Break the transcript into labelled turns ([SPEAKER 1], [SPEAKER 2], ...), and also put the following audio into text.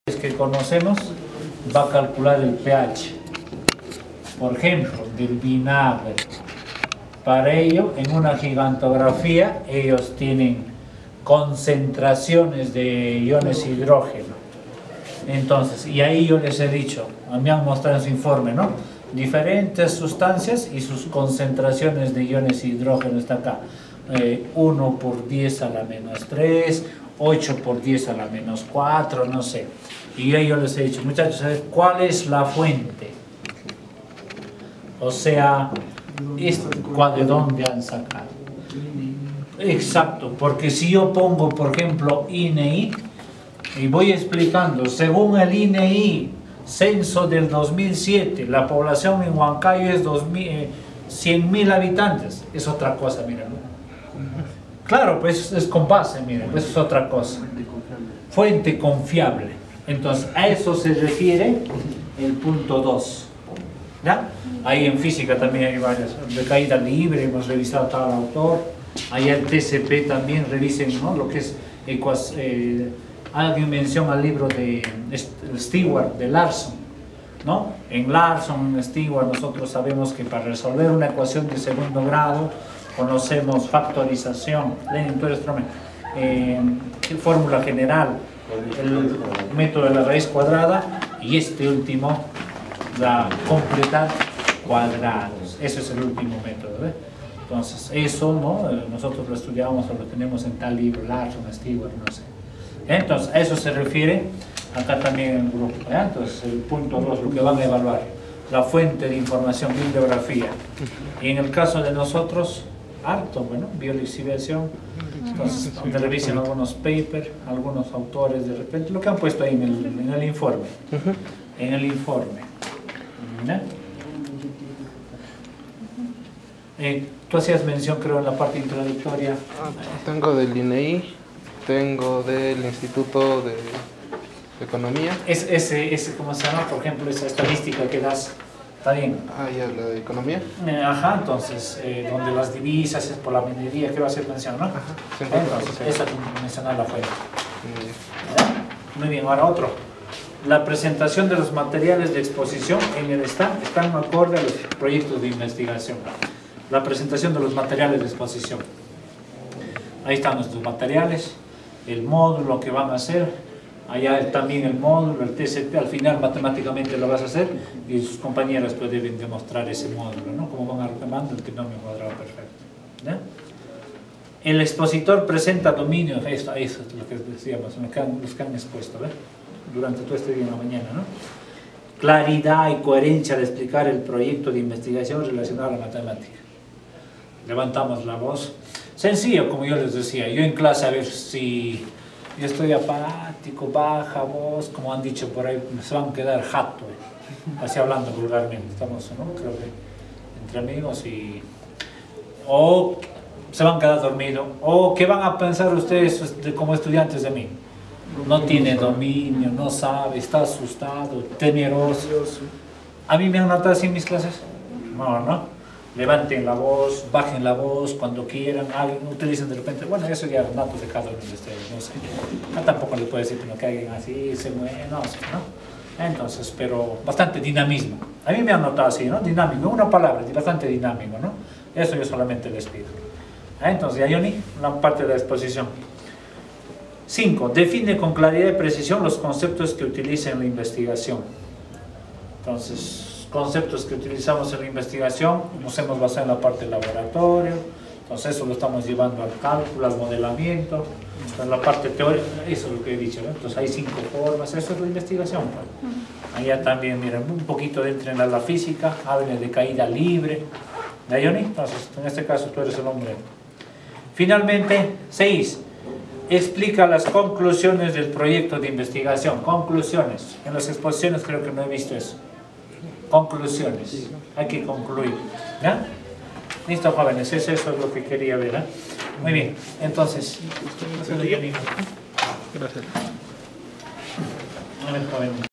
[SPEAKER 1] que conocemos va a calcular el pH, por ejemplo, del vinagre. Para ello, en una gigantografía, ellos tienen concentraciones de iones hidrógeno. Entonces, y ahí yo les he dicho, me han mostrado en su informe, ¿no? Diferentes sustancias y sus concentraciones de iones hidrógeno está acá. 1 por 10 a la menos 3, 8 por 10 a la menos 4, no sé. Y ahí yo les he dicho, muchachos, ¿sabes cuál es la fuente? O sea, ¿de dónde han sacado? Exacto, porque si yo pongo, por ejemplo, INEI, y voy explicando, según el INEI, censo del 2007, la población en Huancayo es 100.000 habitantes, es otra cosa, miren. Claro, pues es con base, miren, pues es otra cosa. Fuente confiable. Entonces, a eso se refiere el punto 2. ¿Ya? Ahí en física también hay varias, de caída libre, hemos revisado tal autor, ahí el TCP también, revisen, ¿no? Lo que es alguien menciona el libro de Stewart, de Larson, ¿no? En Larson, Stewart, nosotros sabemos que para resolver una ecuación de segundo grado conocemos factorización, Lenin, tú eres fórmula general, el método de la raíz cuadrada, y este último, la completar cuadrados. Ese es el último método, ¿eh? Entonces, eso, ¿no? Nosotros lo estudiamos o lo tenemos en tal libro, Larson, Stewart, no sé. Entonces, a eso se refiere acá también en el grupo, ¿eh? Entonces, el punto 2, lo que van a evaluar, la fuente de información, bibliografía. Y en el caso de nosotros, harto, bueno, biolixiviación. Entonces, donde revisen algunos papers, algunos autores, de repente, lo que han puesto ahí en el informe. En el informe. Tú hacías mención, creo, en la parte introductoria.
[SPEAKER 2] Tengo del INEI, tengo del Instituto de Economía.
[SPEAKER 1] Ese, ¿cómo se llama? Por ejemplo, esa estadística que das, ¿está bien?
[SPEAKER 2] Ya, la de Economía.
[SPEAKER 1] Ajá, entonces, donde las divisas es por la minería, que va a ser mención, ¿no?
[SPEAKER 2] Ajá,
[SPEAKER 1] entonces, esa mencionar la fuente. Muy bien, ahora otro. La presentación de los materiales de exposición en el stand están acorde a los proyectos de investigación. La presentación de los materiales de exposición. Ahí están nuestros materiales, el módulo que van a hacer, allá también el módulo, el TCP, al final matemáticamente lo vas a hacer y sus compañeros pues deben demostrar ese módulo, ¿no? Como van armando el trinomio cuadrado perfecto. ¿Ya? El expositor presenta dominio, eso es lo que decíamos, los que han expuesto, ¿ves? Durante todo este día en la mañana, ¿no? Claridad y coherencia al explicar el proyecto de investigación relacionado a la matemática. Levantamos la voz. Sencillo, como yo les decía, yo en clase a ver si yo estoy apático, baja voz, como han dicho por ahí, se van a quedar jato, así hablando vulgarmente, estamos, ¿no? Creo que entre amigos o se van a quedar dormidos, o ¿qué van a pensar ustedes como estudiantes de mí? No tiene dominio, no sabe, está asustado, temeroso. ¿A mí me han notado así en mis clases? No. Levanten la voz, bajen la voz cuando quieran, alguien utilicen de repente, bueno, eso ya es nato de cada uno de ustedes, no sé. No, tampoco les puedo decir que alguien así se mueve, no sé, ¿no? Entonces, pero bastante dinamismo. A mí me han notado así, ¿no? Dinámico, una palabra, bastante dinámico, ¿no? Eso yo solamente les pido. Entonces, ya Johnny, la parte de la exposición. 5. Define con claridad y precisión los conceptos que utiliza en la investigación. Entonces, conceptos que utilizamos en la investigación, nos hemos basado en la parte del laboratorio, entonces eso lo estamos llevando al cálculo, al modelamiento, en la parte teórica, eso es lo que he dicho, ¿no? Entonces hay 5 formas, eso es la investigación. Pues. Allá también, miren, un poquito entren a la física, hablen de caída libre, ¿de Johnny? Entonces, en este caso tú eres el hombre. Finalmente, 6. Explica las conclusiones del proyecto de investigación. Conclusiones. En las exposiciones creo que no he visto eso. Conclusiones. Hay que concluir. ¿Ya? Listo, jóvenes. Eso es lo que quería ver. ¿Eh? Muy bien. Entonces.
[SPEAKER 2] Gracias.
[SPEAKER 1] A ver, jóvenes.